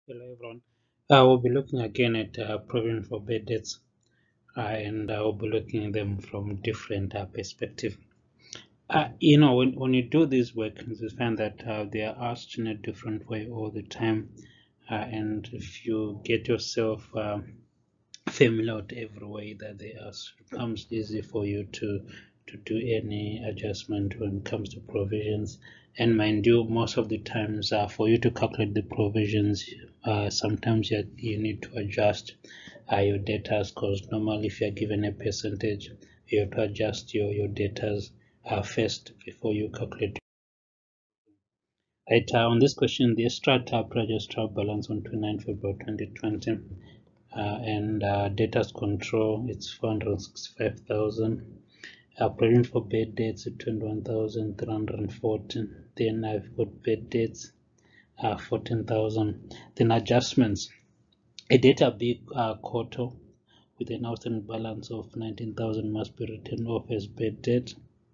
Hello everyone. We'll be looking again at provision for bad debts, and we'll be looking at them from different perspectives. When you do these work, you find that they are asked in a different way all the time, and if you get yourself familiar with every way that they ask, it becomes easy for you to do any adjustment when it comes to provisions. And mind you, most of the times for you to calculate the provisions, sometimes you need to adjust your data, because normally if you're given a percentage, you have to adjust your data first before you calculate. Right, on this question, the extra pledges trial balance on 29 February 2020, and data's control, it's 465,000. Provision for bad debts, 21,314. Then I've got bad debts, 14,000. Then adjustments, a data big quarter with an outstanding balance of 19,000 must be written off as bad debt.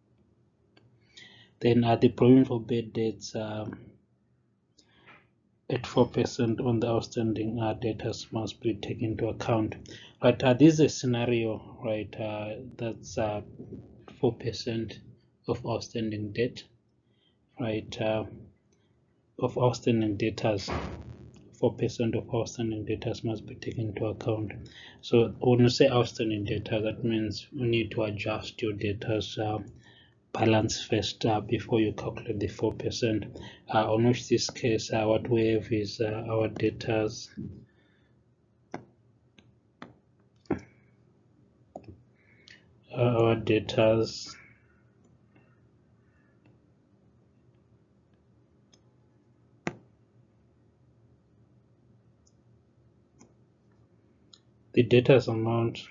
Then the provision for bad debts, at 4% on the outstanding data must be taken into account. But this is a scenario, right? That's 4% of outstanding debt, right? Of outstanding data, 4% of outstanding data must be taken into account. So when you say outstanding data, that means you need to adjust your data balance first before you calculate the 4%. On which this case, what we have is our data's our data's the data's amount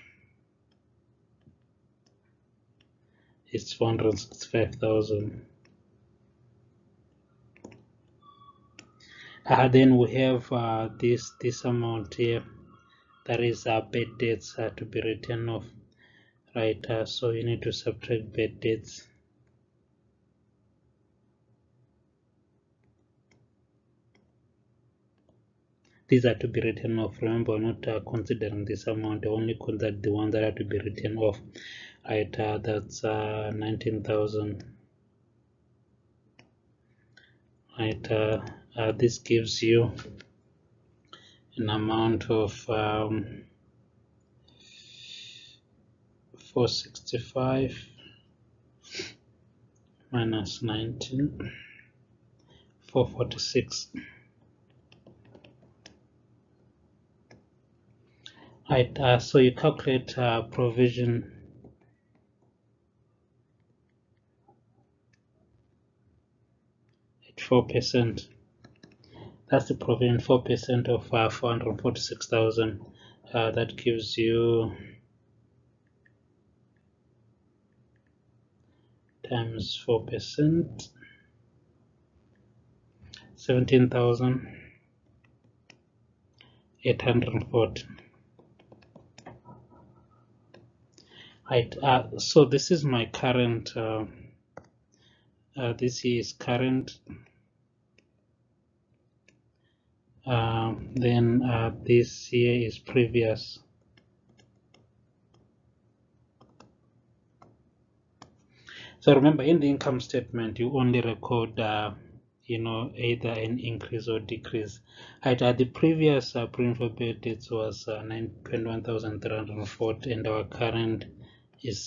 is 465,000. Then we have this amount here, that is bad debts to be written off, right? So you need to subtract bad debts. These are to be written off. Remember, we're not considering this amount, only consider the ones that are to be written off, right? That's 19,000, right? This gives you an amount of 465 minus 19, 446. Right, so you calculate provision at 4%. That's the provision, 4% of 446,000. That gives you times 4%, 17,840. Right, so this is my current, this is current, then this here is previous. So remember, in the income statement, you only record either an increase or decrease. Right, the previous print for bad debts was 21,340, and our current is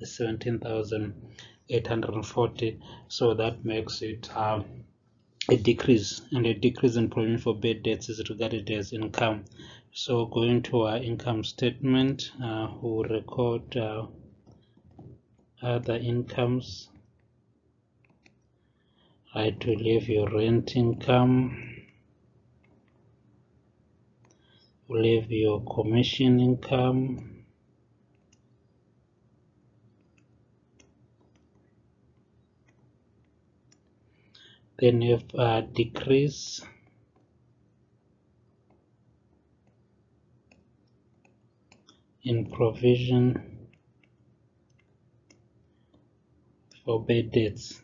17,840. So that makes it a decrease, and a decrease in provision for bad debts is regarded as income. So going to our income statement, we'll record other incomes. Right, to leave your rent income, leave your commission income, then you have a decrease, in provision for bad debts.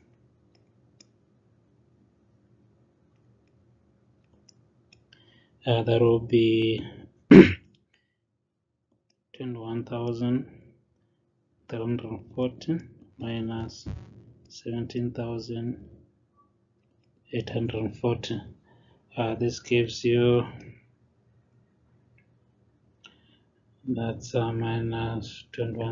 That will be 21,340 minus 17,840. This gives you, that's minus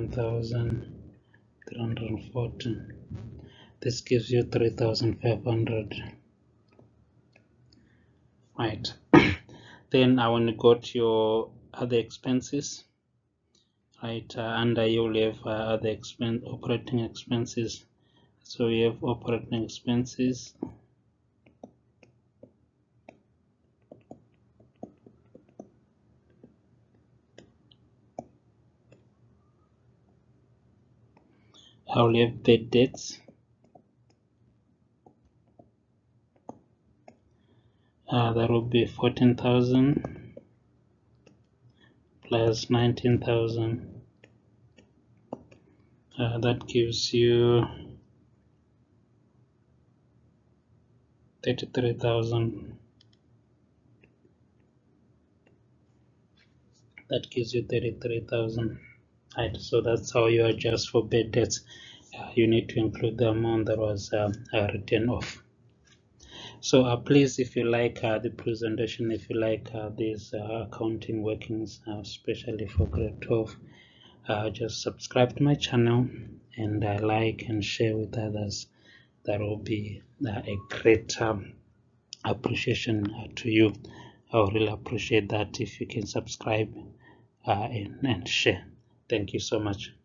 21,340. This gives you 3,500. Right. Then I want to go to your other expenses. Right, under you will have other operating expenses. So we have operating expenses. I will have bad debts. That will be 14,000 plus 19,000. That gives you 33,000. That gives you 33,000. Right, so that's how you adjust for bad debts. You need to include the amount that was written off. So please, if you like the presentation, if you like these accounting workings, especially for grade 12, just subscribe to my channel and like and share with others. That will be a great appreciation to you. I would really appreciate that if you can subscribe and share. Thank you so much.